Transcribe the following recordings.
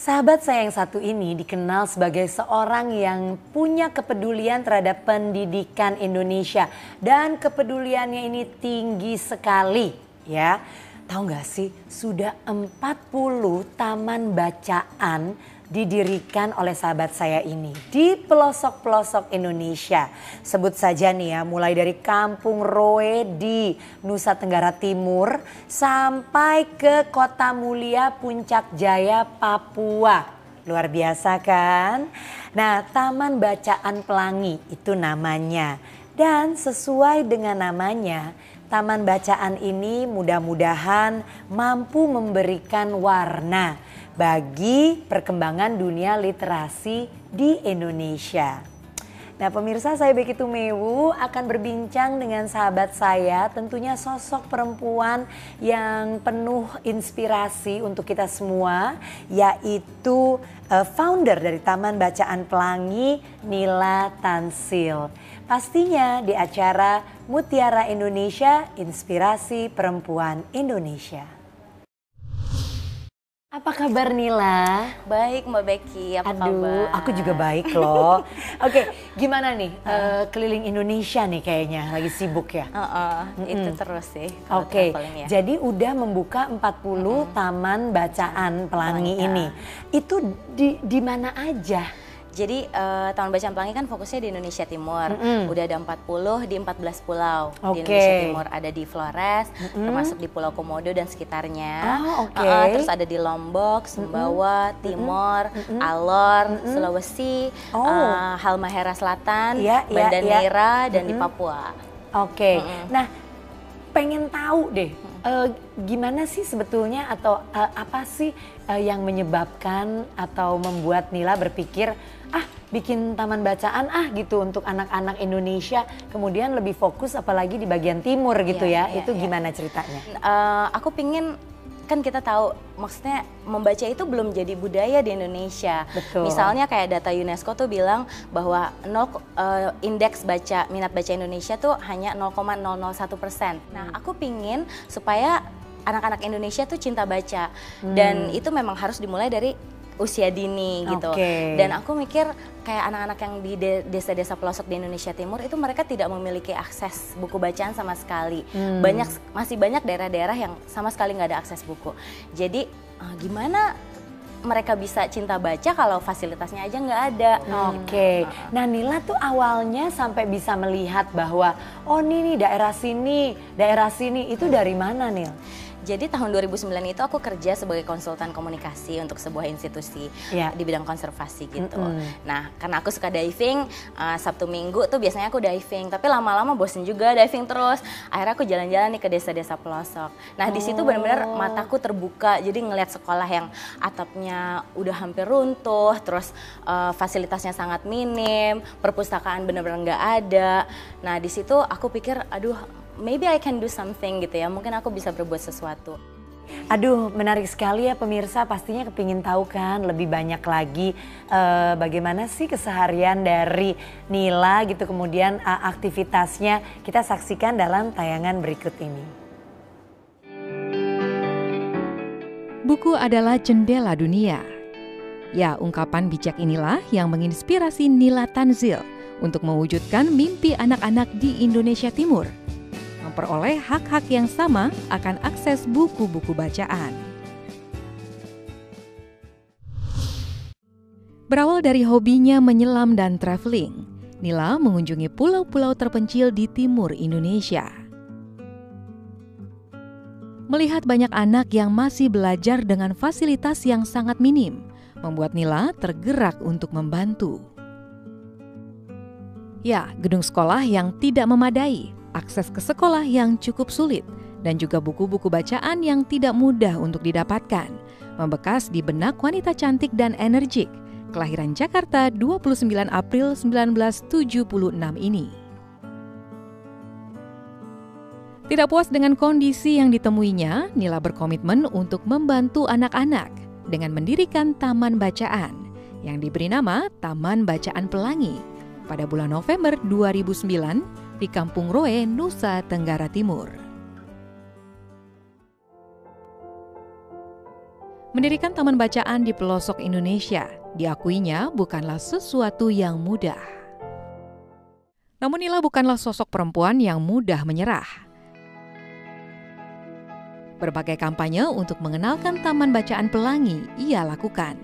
Sahabat saya yang satu ini dikenal sebagai seorang yang punya kepedulian terhadap pendidikan Indonesia. Dan kepeduliannya ini tinggi sekali ya. Tahu gak sih, sudah 40 taman bacaan didirikan oleh sahabat saya ini di pelosok-pelosok Indonesia. Sebut saja nih ya, mulai dari Kampung Roe di Nusa Tenggara Timur sampai ke Kota Mulia Puncak Jaya, Papua. Luar biasa kan? Nah, Taman Bacaan Pelangi itu namanya. Dan sesuai dengan namanya, Taman Bacaan ini mudah-mudahan mampu memberikan warna bagi perkembangan dunia literasi di Indonesia. Nah pemirsa, saya Becky Tumewu akan berbincang dengan sahabat saya, tentunya sosok perempuan yang penuh inspirasi untuk kita semua, yaitu founder dari Taman Bacaan Pelangi, Nila Tansil. Pastinya di acara Mutiara Indonesia, Inspirasi Perempuan Indonesia. Apa kabar Nila? Baik Mbak Becky, apa kabar? Aku juga baik loh. Oke, gimana nih keliling Indonesia nih kayaknya lagi sibuk ya? Itu terus sih. Oke, jadi udah membuka 40 taman bacaan Pelangi ini. Itu di mana aja? Jadi Taman Bacaan Pelangi kan fokusnya di Indonesia Timur. Udah ada 40 di 14 pulau di Indonesia Timur. Ada di Flores, termasuk di Pulau Komodo dan sekitarnya. Terus ada di Lombok, Sumbawa, Timor, Alor, Sulawesi, Halmahera Selatan, Banda Neira, dan di Papua. Nah pengen tahu deh gimana sih sebetulnya atau apa sih yang menyebabkan atau membuat Nila berpikir bikin taman bacaan gitu untuk anak-anak Indonesia, kemudian lebih fokus apalagi di bagian timur gitu ya. Itu gimana ceritanya? Aku pingin, kan kita tahu maksudnya membaca itu belum jadi budaya di Indonesia. Betul. Misalnya kayak data UNESCO tuh bilang bahwa indeks minat baca Indonesia tuh hanya 0,001%. Nah aku pingin supaya anak-anak Indonesia tuh cinta baca, dan itu memang harus dimulai dari usia dini gitu. Dan aku mikir kayak anak-anak yang di desa-desa pelosok di Indonesia Timur itu mereka tidak memiliki akses buku bacaan sama sekali. Masih banyak daerah-daerah yang sama sekali nggak ada akses buku. Jadi gimana mereka bisa cinta baca kalau fasilitasnya aja nggak ada. Nah Nila tuh awalnya sampai bisa melihat bahwa ini nih daerah sini itu dari mana Nil? Jadi tahun 2009 itu aku kerja sebagai konsultan komunikasi untuk sebuah institusi di bidang konservasi gitu. Nah karena aku suka diving, Sabtu Minggu tuh biasanya aku diving, tapi lama-lama bosen juga diving terus. Akhirnya aku jalan-jalan nih ke desa-desa pelosok. Nah di situ benar-benar mataku terbuka, jadi ngelihat sekolah yang atapnya udah hampir runtuh, terus fasilitasnya sangat minim, perpustakaan benar-benar nggak ada. Nah di situ aku pikir, aduh, maybe I can do something gitu ya, mungkin aku bisa berbuat sesuatu. Menarik sekali ya pemirsa, pastinya kepingin tahu kan lebih banyak lagi bagaimana sih keseharian dari Nila gitu, kemudian aktivitasnya kita saksikan dalam tayangan berikut ini. Buku adalah jendela dunia. Ya, ungkapan bijak inilah yang menginspirasi Nila Tansil untuk mewujudkan mimpi anak-anak di Indonesia Timur, memperoleh hak-hak yang sama akan akses buku-buku bacaan. Berawal dari hobinya menyelam dan traveling, Nila mengunjungi pulau-pulau terpencil di timur Indonesia. Melihat banyak anak yang masih belajar dengan fasilitas yang sangat minim, membuat Nila tergerak untuk membantu. Ya, gedung sekolah yang tidak memadai, akses ke sekolah yang cukup sulit, dan juga buku-buku bacaan yang tidak mudah untuk didapatkan, membekas di benak wanita cantik dan energik, kelahiran Jakarta 29 April 1976 ini. Tidak puas dengan kondisi yang ditemuinya, Nila berkomitmen untuk membantu anak-anak dengan mendirikan taman bacaan yang diberi nama Taman Bacaan Pelangi pada bulan November 2009 di Kampung Roe, Nusa Tenggara Timur. Mendirikan taman bacaan di pelosok Indonesia diakuinya bukanlah sesuatu yang mudah. Namun Nila bukanlah sosok perempuan yang mudah menyerah. Berbagai kampanye untuk mengenalkan Taman Bacaan Pelangi ia lakukan.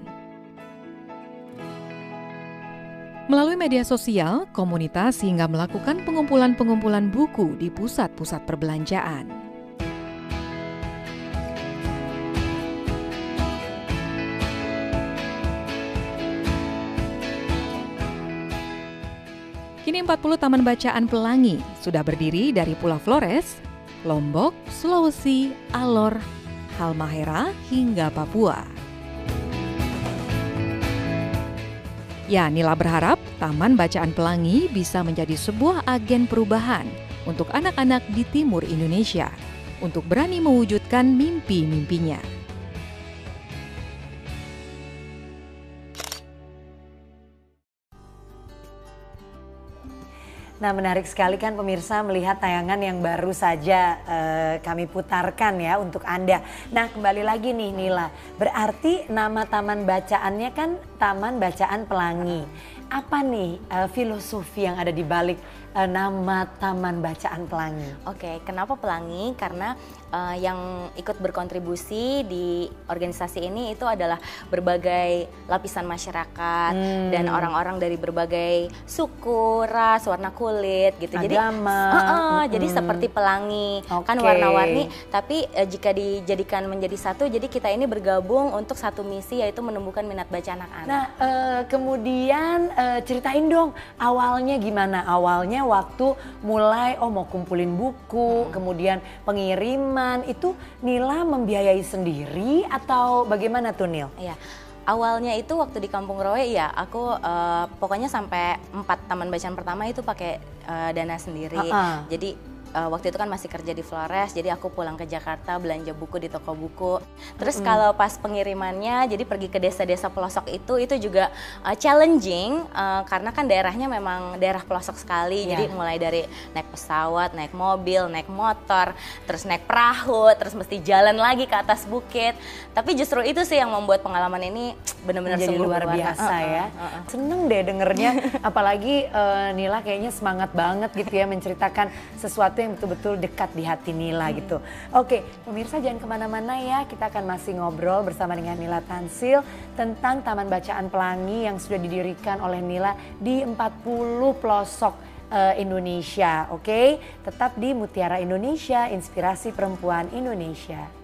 Melalui media sosial, komunitas hingga melakukan pengumpulan-pengumpulan buku di pusat-pusat perbelanjaan. Kini 40 taman bacaan Pelangi sudah berdiri dari Pulau Flores, Lombok, Sulawesi, Alor, Halmahera, hingga Papua. Ya, Nila berharap Taman Bacaan Pelangi bisa menjadi sebuah agen perubahan untuk anak-anak di timur Indonesia untuk berani mewujudkan mimpi-mimpinya. Nah, menarik sekali kan pemirsa melihat tayangan yang baru saja kami putarkan ya untuk Anda. Nah, kembali lagi nih Nila, berarti nama taman bacaannya kan Taman Bacaan Pelangi. Apa nih filosofi yang ada di balik nama Taman Bacaan Pelangi? Oke, kenapa Pelangi? Karena yang ikut berkontribusi di organisasi ini itu adalah berbagai lapisan masyarakat dan orang-orang dari berbagai suku, ras, warna kulit gitu. Agama. Jadi seperti pelangi, kan warna-warni. Tapi jika dijadikan menjadi satu, jadi kita ini bergabung untuk satu misi, yaitu menumbuhkan minat baca anak-anak. Nah, kemudian ceritain dong awalnya gimana? Awalnya waktu mulai mau kumpulin buku, kemudian pengiriman, itu Nila membiayai sendiri atau bagaimana tuh Nil? Iya. Awalnya itu waktu di Kampung Roe ya aku pokoknya sampai 4 taman bacaan pertama itu pakai dana sendiri. Jadi waktu itu kan masih kerja di Flores, jadi aku pulang ke Jakarta belanja buku di toko buku. Terus kalau pas pengirimannya, jadi pergi ke desa-desa pelosok itu juga challenging karena kan daerahnya memang daerah pelosok sekali. Jadi mulai dari naik pesawat, naik mobil, naik motor, terus naik perahu, terus mesti jalan lagi ke atas bukit. Tapi justru itu sih yang membuat pengalaman ini benar-benar jadi luar biasa ya. Seneng deh dengernya, apalagi Nila kayaknya semangat banget gitu ya menceritakan sesuatu yang betul-betul dekat di hati Nila gitu. Oke, pemirsa jangan kemana-mana ya, kita akan masih ngobrol bersama dengan Nila Tanzil tentang Taman Bacaan Pelangi yang sudah didirikan oleh Nila di 40 pelosok Indonesia. Oke, tetap di Mutiara Indonesia, Inspirasi Perempuan Indonesia.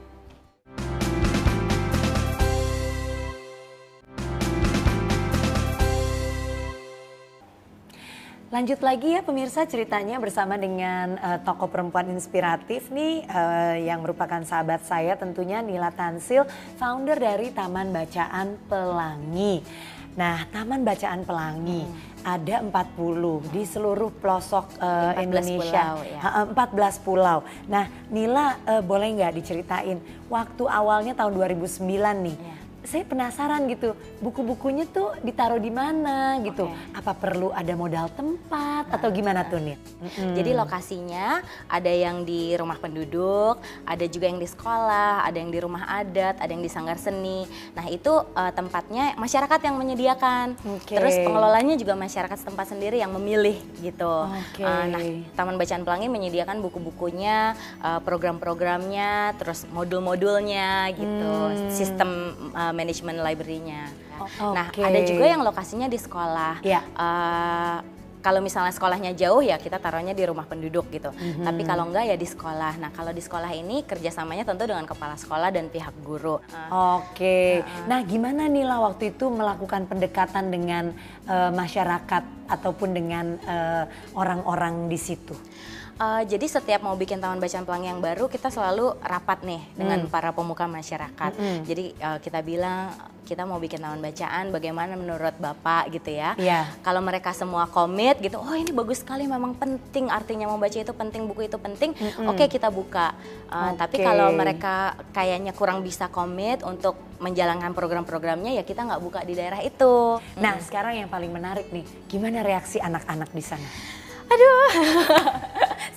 Lanjut lagi ya pemirsa ceritanya bersama dengan tokoh perempuan inspiratif nih yang merupakan sahabat saya tentunya Nila Tanzil, founder dari Taman Bacaan Pelangi. Nah, Taman Bacaan Pelangi ada 40 di seluruh pelosok Indonesia. Pulau, ya. 14 pulau. Nah, Nila boleh nggak diceritain waktu awalnya tahun 2009 nih. Saya penasaran gitu, buku-bukunya tuh ditaruh di mana gitu. Apa perlu ada modal tempat atau gimana tuh nih? Jadi lokasinya ada yang di rumah penduduk, ada juga yang di sekolah, ada yang di rumah adat, ada yang di sanggar seni. Nah itu tempatnya masyarakat yang menyediakan. Terus pengelolanya juga masyarakat setempat sendiri yang memilih gitu. Nah Taman Bacaan Pelangi menyediakan buku-bukunya, program-programnya, terus modul-modulnya gitu, sistem manajemen library-nya. Nah, ada juga yang lokasinya di sekolah. Kalau misalnya sekolahnya jauh ya kita taruhnya di rumah penduduk gitu. Tapi kalau enggak ya di sekolah. Nah, kalau di sekolah ini kerjasamanya tentu dengan kepala sekolah dan pihak guru. Nah, gimana Nila waktu itu melakukan pendekatan dengan masyarakat ataupun dengan orang-orang di situ? Jadi setiap mau bikin Taman Bacaan Pelangi yang baru kita selalu rapat nih dengan para pemuka masyarakat. Jadi kita bilang kita mau bikin taman bacaan, bagaimana menurut Bapak gitu ya. Kalau mereka semua komit gitu, oh ini bagus sekali, memang penting, artinya membaca itu penting, buku itu penting, oke kita buka. Tapi kalau mereka kayaknya kurang bisa komit untuk menjalankan program-programnya ya kita nggak buka di daerah itu. Nah sekarang yang paling menarik nih, gimana reaksi anak-anak di sana? Aduh,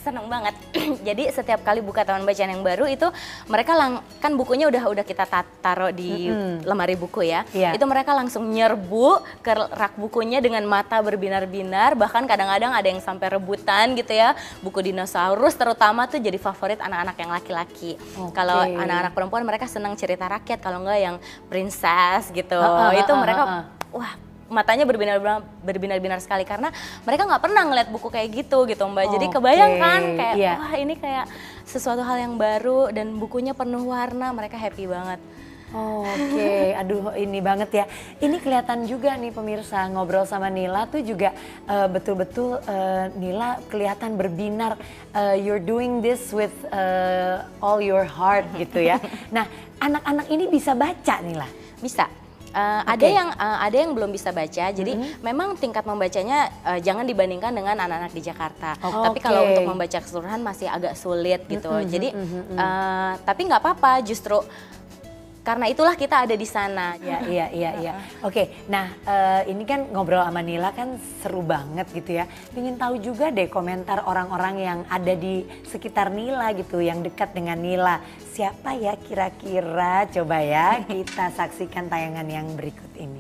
seneng banget. Jadi setiap kali buka taman bacaan yang baru itu mereka kan bukunya udah kita taruh di lemari buku ya. Itu mereka langsung nyerbu ke rak bukunya dengan mata berbinar-binar, bahkan kadang-kadang ada yang sampai rebutan gitu ya. Buku dinosaurus terutama tuh jadi favorit anak-anak yang laki-laki. Kalau anak-anak perempuan mereka senang cerita rakyat, kalau enggak yang princess gitu. Itu mereka wah, matanya berbinar-binar sekali karena mereka nggak pernah ngeliat buku kayak gitu Mbak. Jadi kebayangkan kayak wah ini kayak sesuatu hal yang baru dan bukunya penuh warna, mereka happy banget. Aduh ini banget ya. Ini kelihatan juga nih pemirsa, ngobrol sama Nila tuh juga betul-betul Nila kelihatan berbinar. You're doing this with all your heart gitu ya. Nah, anak-anak ini bisa baca Nila? Bisa. Ada yang belum bisa baca, jadi memang tingkat membacanya jangan dibandingkan dengan anak-anak di Jakarta. Tapi kalau untuk membaca keseluruhan masih agak sulit gitu. Jadi tapi nggak apa-apa, justru karena itulah kita ada di sana. Iya. Oke, nah ini kan ngobrol sama Nila kan seru banget gitu ya. Pengen tahu juga deh komentar orang-orang yang ada di sekitar Nila gitu, yang dekat dengan Nila. Siapa ya kira-kira? Coba ya kita saksikan tayangan yang berikut ini.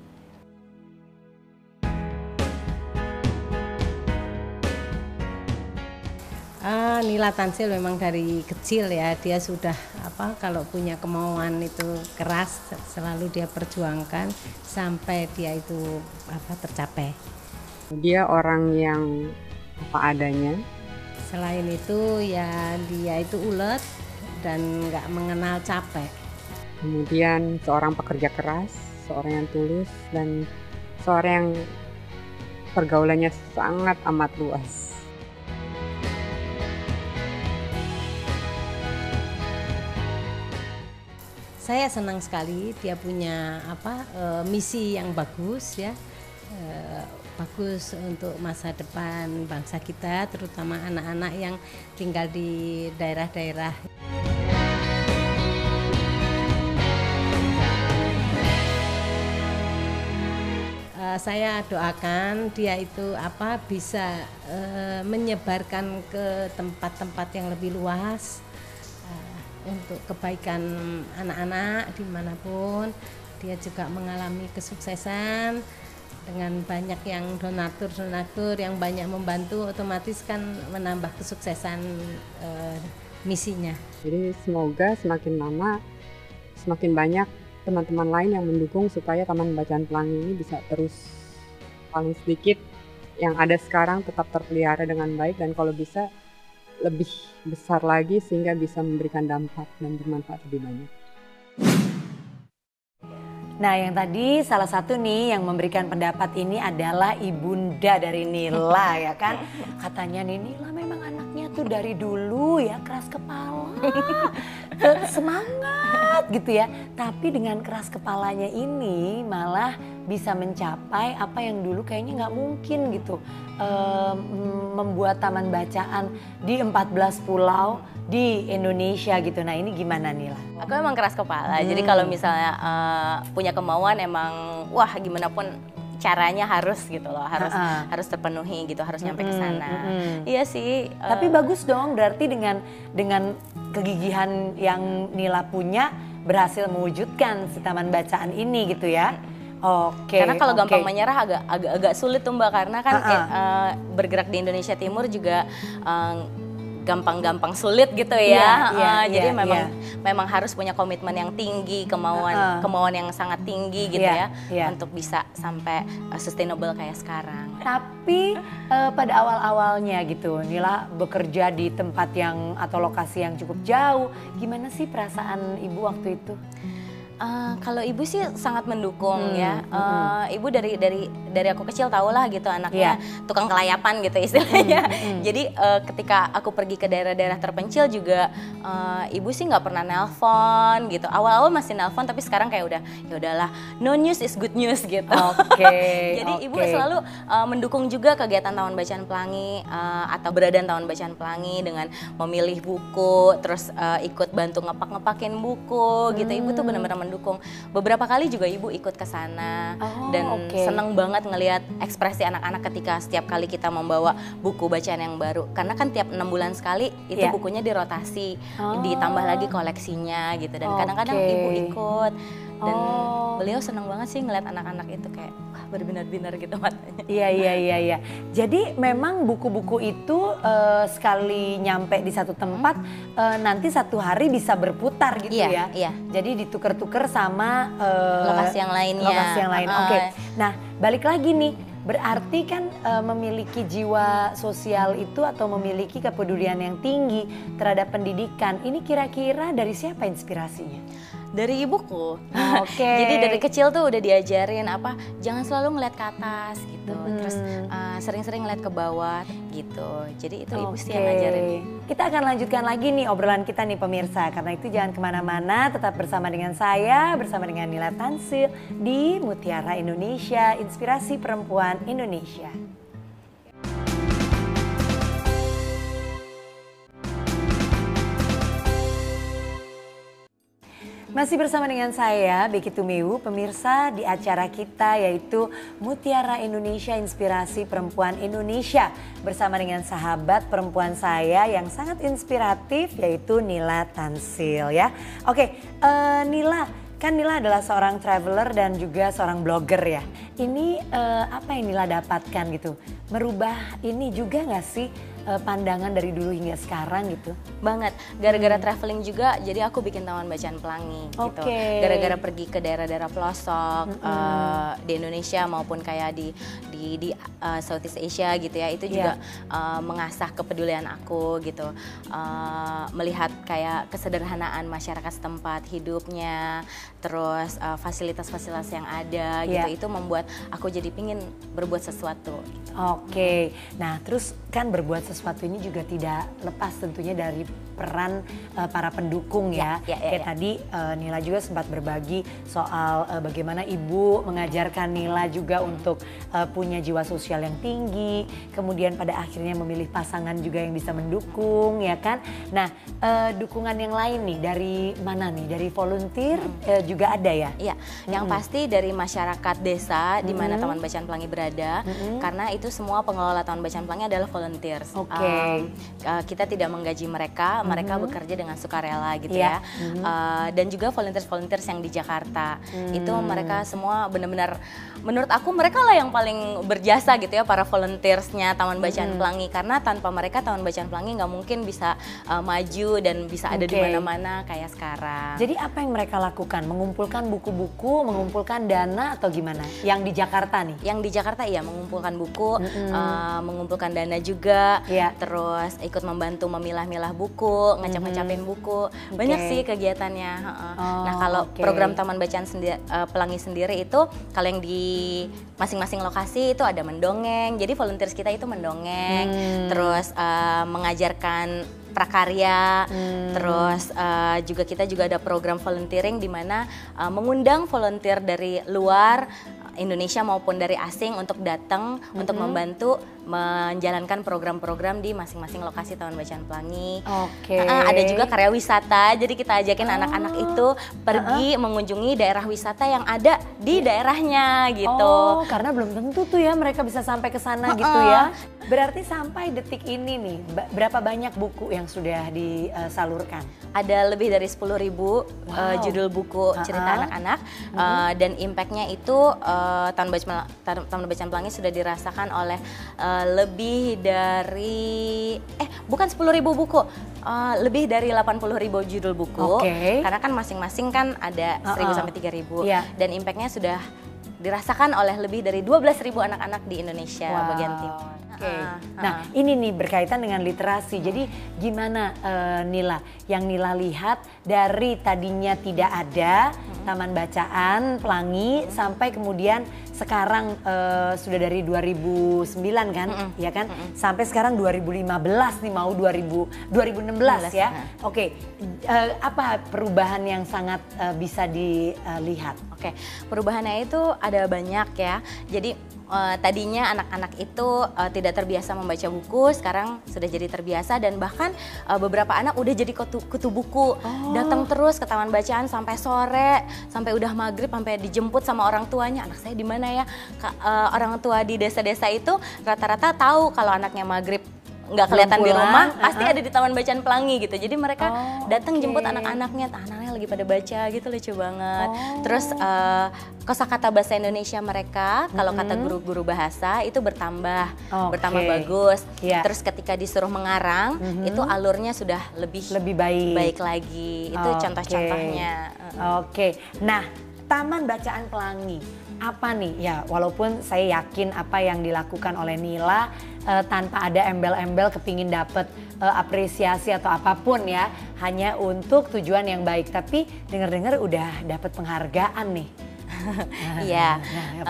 Nila Tanzil memang dari kecil ya, dia sudah kalau punya kemauan itu keras, selalu dia perjuangkan sampai dia itu tercapai. Dia orang yang apa adanya. Selain itu ya dia itu ulet dan nggak mengenal capek. Kemudian seorang pekerja keras, seorang yang tulus, dan seorang yang pergaulannya sangat amat luas. Saya senang sekali dia punya misi yang bagus ya, bagus untuk masa depan bangsa kita, terutama anak-anak yang tinggal di daerah-daerah. Saya doakan dia itu bisa menyebarkan ke tempat-tempat yang lebih luas. Untuk kebaikan anak-anak dimanapun, dia juga mengalami kesuksesan dengan banyak yang donatur yang banyak membantu, otomatis kan menambah kesuksesan misinya. Jadi semoga semakin lama semakin banyak teman-teman lain yang mendukung supaya Taman Bacaan Pelangi ini bisa terus, paling sedikit yang ada sekarang tetap terpelihara dengan baik, dan kalau bisa lebih besar lagi sehingga bisa memberikan dampak dan bermanfaat lebih banyak. Nah, yang tadi salah satu nih yang memberikan pendapat ini adalah ibunda dari Nila ya kan. Katanya nih Nila memang anaknya tuh dari dulu ya keras kepala, semangat gitu ya. Tapi dengan keras kepalanya ini malah bisa mencapai apa yang dulu kayaknya nggak mungkin gitu. Membuat taman bacaan di 14 pulau di Indonesia gitu. Nah ini gimana Nila? Aku emang keras kepala, jadi kalau misalnya punya kemauan emang wah gimana pun caranya harus gitu loh, harus terpenuhi gitu, harus nyampe ke sana. Iya sih. Tapi bagus dong, berarti dengan kegigihan yang Nila punya berhasil mewujudkan si taman bacaan ini gitu ya. Karena kalau gampang menyerah agak sulit tuh Mbak, karena kan bergerak di Indonesia Timur juga gampang-gampang sulit gitu ya. Jadi memang harus punya komitmen yang tinggi, kemauan yang sangat tinggi gitu ya untuk bisa sampai sustainable kayak sekarang. Tapi pada awal-awalnya gitu, Nila bekerja di tempat yang atau lokasi yang cukup jauh. Gimana sih perasaan ibu waktu itu? Kalau ibu sih sangat mendukung ya. Ibu dari aku kecil tahulah gitu anaknya tukang kelayapan gitu istilahnya. Jadi ketika aku pergi ke daerah-daerah terpencil juga ibu sih nggak pernah nelpon gitu. Awal-awal masih nelpon, tapi sekarang kayak udah ya udahlah, no news is good news gitu. Jadi ibu selalu mendukung juga kegiatan Taman Bacaan Pelangi atau beradaan Taman Bacaan Pelangi dengan memilih buku, terus ikut bantu ngepak-ngepakin buku gitu. Ibu tuh benar-benar mendukung. Beberapa kali juga ibu ikut ke sana dan seneng banget ngelihat ekspresi anak-anak ketika setiap kali kita membawa buku bacaan yang baru. Karena kan tiap 6 bulan sekali itu bukunya dirotasi, ditambah lagi koleksinya gitu. Dan kadang-kadang ibu ikut. Dan beliau senang banget sih ngeliat anak-anak itu kayak wah berbinar-binar gitu matanya. Iya. Jadi memang buku-buku itu sekali nyampe di satu tempat nanti satu hari bisa berputar gitu ya. Iya. Jadi ditukar-tukar sama lokasi yang lainnya. Lokasi yang lain. Oke. Nah, balik lagi nih. Berarti kan memiliki jiwa sosial itu atau memiliki kepedulian yang tinggi terhadap pendidikan. Ini kira-kira dari siapa inspirasinya? Dari ibuku. Jadi dari kecil tuh udah diajarin jangan selalu ngeliat ke atas gitu. Terus sering-sering ngeliat ke bawah gitu. Jadi itu ibu sih yang ngajarin. Kita akan lanjutkan lagi nih obrolan kita nih pemirsa. Karena itu jangan kemana-mana, tetap bersama dengan saya, bersama dengan Nila Tanzil di Mutiara Indonesia, Inspirasi Perempuan Indonesia. Masih bersama dengan saya, Becky Tumeu, pemirsa di acara kita yaitu Mutiara Indonesia Inspirasi Perempuan Indonesia. Bersama dengan sahabat perempuan saya yang sangat inspiratif yaitu Nila Tanzil ya. Oke, Nila, kan Nila adalah seorang traveler dan juga seorang blogger ya. Ini apa yang Nila dapatkan gitu? Merubah ini juga gak sih? Pandangan dari dulu hingga sekarang gitu? Banget, gara-gara traveling juga jadi aku bikin Taman Bacaan Pelangi gitu. Gara-gara pergi ke daerah-daerah pelosok di Indonesia maupun kayak di Southeast Asia gitu ya, itu juga mengasah kepedulian aku gitu. Melihat kayak kesederhanaan masyarakat setempat hidupnya, terus fasilitas-fasilitas yang ada gitu, itu membuat aku jadi pingin berbuat sesuatu gitu. Nah terus kan berbuat sesuatu ini juga tidak lepas tentunya dari peran para pendukung ya. Kayak tadi Nila juga sempat berbagi soal bagaimana ibu mengajarkan Nila juga untuk punya jiwa sosial yang tinggi, kemudian pada akhirnya memilih pasangan juga yang bisa mendukung ya kan. Nah dukungan yang lain nih dari mana nih? Dari volunteer juga ada ya? Iya, yang pasti dari masyarakat desa di mana Taman Bacaan Pelangi berada, karena itu semua pengelola Taman Bacaan Pelangi adalah volunteers. Kita tidak menggaji mereka, mereka bekerja dengan sukarela gitu ya. Dan juga volunteers yang di Jakarta, itu mereka semua benar-benar, menurut aku mereka lah yang paling berjasa gitu ya, para volunteersnya Taman Bacaan Pelangi. Karena tanpa mereka Taman Bacaan Pelangi nggak mungkin bisa maju dan bisa ada di mana-mana kayak sekarang. Jadi apa yang mereka lakukan? Mengumpulkan buku-buku, mengumpulkan dana atau gimana? Yang di Jakarta nih? Yang di Jakarta iya, mengumpulkan buku, mengumpulkan dana juga, terus ikut membantu memilah-milah buku, ngecap-ngecapin buku. Banyak sih kegiatannya. Nah kalau program Taman Bacaan Pelangi sendiri itu, kalau yang di masing-masing lokasi itu ada mendongeng. Jadi volunteers kita itu mendongeng, terus mengajarkan prakarya, terus juga kita juga ada program volunteering di mana mengundang volunteer dari luar Indonesia maupun dari asing untuk datang untuk membantu menjalankan program-program di masing-masing lokasi Taman Bacaan Pelangi. Ada juga karya wisata, jadi kita ajakin anak-anak itu pergi mengunjungi daerah wisata yang ada di daerahnya gitu. Karena belum tentu tuh ya mereka bisa sampai ke sana gitu ya. Berarti sampai detik ini nih, berapa banyak buku yang sudah disalurkan? Ada lebih dari 10.000 judul buku cerita anak-anak, dan impactnya itu Taman Bacaan Pelangi sudah dirasakan oleh lebih dari bukan 10.000 buku, lebih dari 80.000 judul buku. Karena kan masing-masing kan ada 1.000 sampai 3.000 dan impactnya sudah dirasakan oleh lebih dari 12.000 anak-anak di Indonesia bagian timur. Nah ini nih berkaitan dengan literasi. Jadi gimana Nila, yang Nila lihat dari tadinya tidak ada Taman Bacaan Pelangi sampai kemudian sekarang sudah dari 2009 kan, ya kan, sampai sekarang 2015 nih mau 2016 ya. Apa perubahan yang sangat bisa dilihat? Perubahannya itu ada banyak ya. Jadi Tadinya anak-anak itu tidak terbiasa membaca buku, sekarang sudah jadi terbiasa, dan bahkan beberapa anak udah jadi kutu buku, datang terus ke taman bacaan sampai sore, sampai udah maghrib, sampai dijemput sama orang tuanya. Anak saya di mana ya? Orang tua di desa-desa itu rata-rata tahu kalau anaknya maghrib nggak kelihatan di rumah, pasti ada di Taman Bacaan Pelangi gitu. Jadi mereka datang jemput anak-anaknya, anaknya lagi pada baca gitu, lucu banget. Terus kosakata bahasa Indonesia mereka, kalau kata guru-guru bahasa itu bertambah bagus. Terus ketika disuruh mengarang, itu alurnya sudah lebih baik lagi. Itu contoh-contohnya. Nah, Taman Bacaan Pelangi apa nih ya, walaupun saya yakin apa yang dilakukan oleh Nila tanpa ada embel-embel kepingin dapet apresiasi atau apapun ya, hanya untuk tujuan yang baik, tapi dengar-dengar udah dapet penghargaan nih. Iya,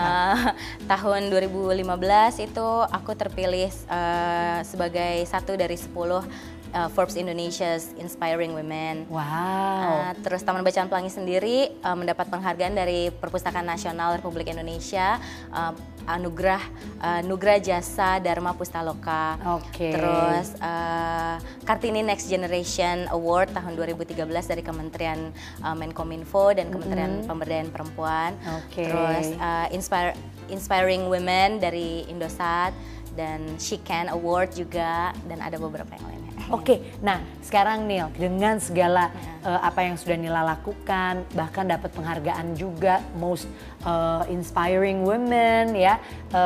tahun 2015 itu aku terpilih sebagai satu dari 10 Forbes Indonesia's Inspiring Women. Wow. Terus Taman Bacaan Pelangi sendiri mendapat penghargaan dari Perpustakaan Nasional Republik Indonesia, anugerah Nugra Jasa Dharma Pustaloka. Terus Kartini Next Generation Award tahun 2013 dari Kementerian Menkominfo dan Kementerian Pemberdayaan Perempuan. Terus Inspiring Women dari Indosat dan She Can Award juga, dan ada beberapa yang lainnya. Nah sekarang Nil, dengan segala apa yang sudah Nila lakukan, bahkan dapat penghargaan juga Most Inspiring Women ya,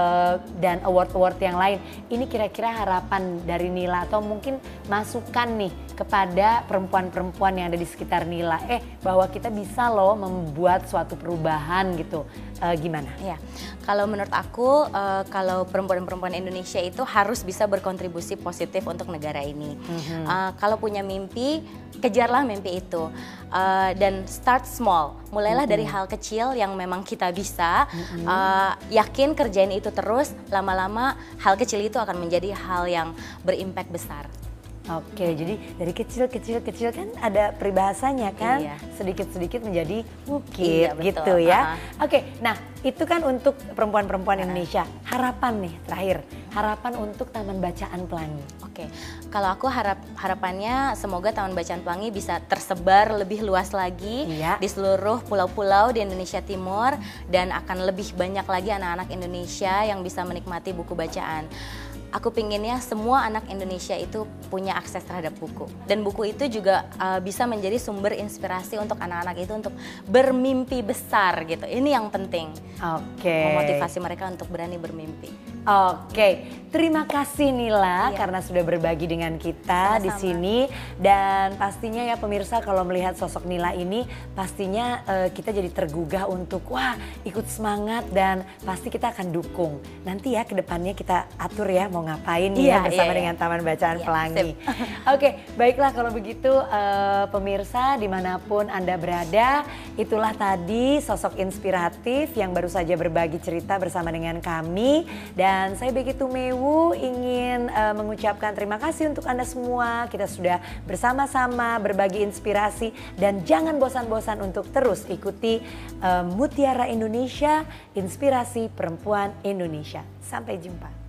dan award-award yang lain. Ini kira-kira harapan dari Nila atau mungkin masukan nih kepada perempuan-perempuan yang ada di sekitar Nila, bahwa kita bisa loh membuat suatu perubahan gitu, gimana? Ya, kalau menurut aku, kalau perempuan-perempuan Indonesia itu harus bisa berkontribusi positif untuk negara ini. Kalau punya mimpi, kejarlah mimpi itu, dan start small. Mulailah dari hal kecil yang memang kita bisa, yakin kerjain itu terus, lama-lama hal kecil itu akan menjadi hal yang berimpact besar. Jadi dari kecil-kecil kan ada peribahasanya kan, sedikit-sedikit menjadi bukit gitu ya. Nah itu kan untuk perempuan-perempuan Indonesia. Harapan nih terakhir, harapan untuk Taman Bacaan Pelangi. Kalau aku harapannya semoga Taman Bacaan Pelangi bisa tersebar lebih luas lagi di seluruh pulau-pulau di Indonesia Timur, dan akan lebih banyak lagi anak-anak Indonesia yang bisa menikmati buku bacaan. Aku pinginnya semua anak Indonesia itu punya akses terhadap buku, dan buku itu juga bisa menjadi sumber inspirasi untuk anak-anak itu untuk bermimpi besar gitu. Ini yang penting. Memotivasi mereka untuk berani bermimpi. Terima kasih Nila karena sudah berbagi dengan kita di sini, dan pastinya ya pemirsa, kalau melihat sosok Nila ini pastinya kita jadi tergugah untuk ikut semangat, dan pasti kita akan dukung. Nanti ya kedepannya kita atur ya mau ngapain ya bersama dengan Taman Bacaan Pelangi. Baiklah kalau begitu pemirsa dimanapun Anda berada, itulah tadi sosok inspiratif yang baru saja berbagi cerita bersama dengan kami, dan saya Becky Tumewu ingin mengucapkan terima kasih untuk Anda semua. Kita sudah bersama-sama berbagi inspirasi, dan jangan bosan-bosan untuk terus ikuti Mutiara Indonesia, inspirasi perempuan Indonesia. Sampai jumpa.